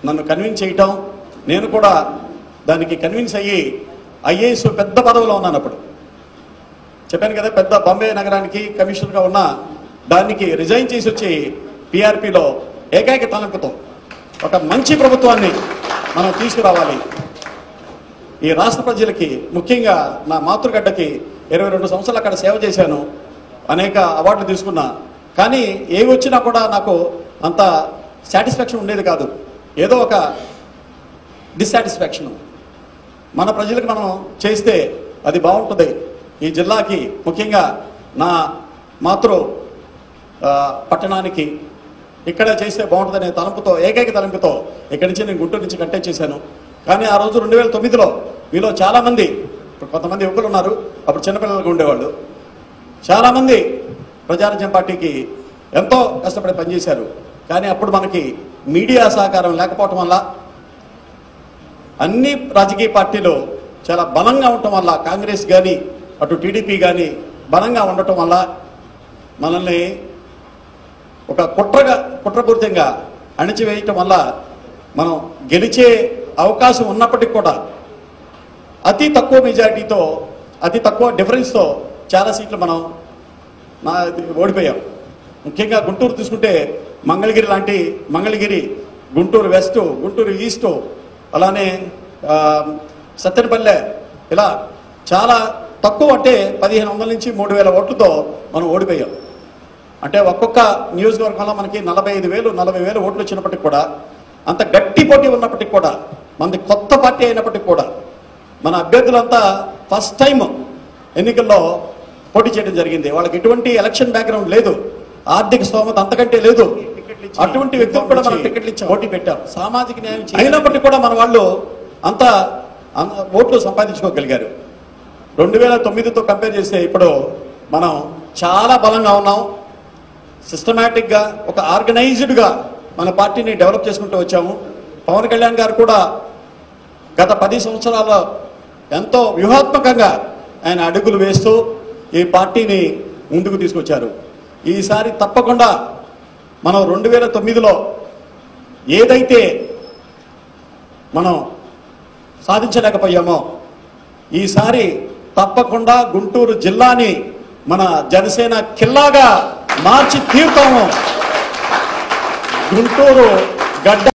నన్ను కన్విన్స్ చేయటం, నేను కూడా దానికి కన్విన్స్ అయ్యి ఐఏఎస్ పెద్ద పదవిలో ఉన్నాను. అప్పుడు చెప్పాను కదా, పెద్ద బాంబే నగరానికి కమిషనర్గా ఉన్న దానికి రిజైన్ చేసి వచ్చి పిఆర్పిలో ఏకైక తలంపుతో ఒక మంచి ప్రభుత్వాన్ని మనం తీసుకురావాలి. ఈ రాష్ట్ర ప్రజలకి, ముఖ్యంగా నా మాతృగడ్డకి 22 సంవత్సరాలు అక్కడ సేవ చేశాను, అనేక అవార్డులు తీసుకున్నా. కానీ ఏవి వచ్చినా కూడా నాకు అంత సాటిస్ఫాక్షన్ ఉండేది కాదు, ఏదో ఒక డిస్సాటిస్ఫాక్షన్. మన ప్రజలకు మనం చేస్తే అది బాగుంటుంది, ఈ జిల్లాకి, ముఖ్యంగా నా మాతృ పట్టణానికి ఇక్కడ చేస్తే బాగుంటుందనే తలంపుతో, ఏకైక తలంపుతో ఇక్కడి నుంచి నేను గుంటూరు నుంచి కంటెస్ట్ చేశాను. కానీ ఆ రోజు 2009లో మీలో చాలామంది, కొంతమంది యువకులు ఉన్నారు, అప్పుడు చిన్నపిల్లలుగా ఉండేవాళ్ళు, చాలామంది ప్రజారాజ్యం పార్టీకి ఎంతో కష్టపడి పనిచేశారు. కానీ అప్పుడు మనకి మీడియా సహకారం లేకపోవటం వల్ల, అన్ని రాజకీయ పార్టీలు చాలా బలంగా ఉండటం వల్ల, కాంగ్రెస్ కానీ అటు టీడీపీ కానీ బలంగా ఉండటం వల్ల మనల్ని ఒక కుట్రపూరితంగా అణిచివేయటం వల్ల మనం గెలిచే అవకాశం ఉన్నప్పటికీ కూడా అతి తక్కువ మెజారిటీతో, అతి తక్కువ డిఫరెన్స్తో చాలా సీట్లు మనం ఓడిపోయాం. ముఖ్యంగా గుంటూరు తీసుకుంటే మంగళగిరి, గుంటూరు వెస్ట్, గుంటూరు ఈస్ట్, అలానే సత్తెనపల్లె, ఇలా చాలా తక్కువ, అంటే 1500 నుంచి 3000 ఓట్లతో మనం ఓడిపోయాం. అంటే ఒక్కొక్క నియోజకవర్గంలో మనకి 45,000-40,000 ఓట్లు వచ్చినప్పటికి కూడా, అంత గట్టి పోటీ ఉన్నప్పటికి కూడా, మనది కొత్త పార్టీ అయినప్పటికి కూడా, మన అభ్యర్థులంతా ఫస్ట్ టైం ఎన్నికల్లో పోటీ చేయడం జరిగింది. వాళ్ళకి ఎటువంటి ఎలక్షన్ బ్యాక్గ్రౌండ్ లేదు, ఆర్థిక స్తోమత అంతకంటే లేదు. అటువంటి వ్యక్తులు కూడా మనం టికెట్లు ఇచ్చి పోటీ పెట్టాం. సామాజిక న్యాయం అయినప్పటికీ కూడా మన వాళ్ళు అంత ఓట్లు సంపాదించుకోగలిగారు. 2009తో కంపేర్ చేస్తే ఇప్పుడు మనం చాలా బలంగా ఉన్నాం. సిస్టమేటిక్గా, ఒక ఆర్గనైజ్డ్గా మన పార్టీని డెవలప్ చేసుకుంటూ వచ్చాము. పవన్ కళ్యాణ్ గారు కూడా గత 10 సంవత్సరాల్లో ఎంతో వ్యూహాత్మకంగా ఆయన అడుగులు వేస్తూ ఈ పార్టీని ముందుకు తీసుకొచ్చారు. ఈసారి తప్పకుండా మనం 2009లో ఏదైతే మనం సాధించలేకపోయామో, ఈసారి తప్పకుండా గుంటూరు జిల్లాని మన జనసేన కిల్లాగా మార్చి తీరుతాము. గుంటూరు గడ్డ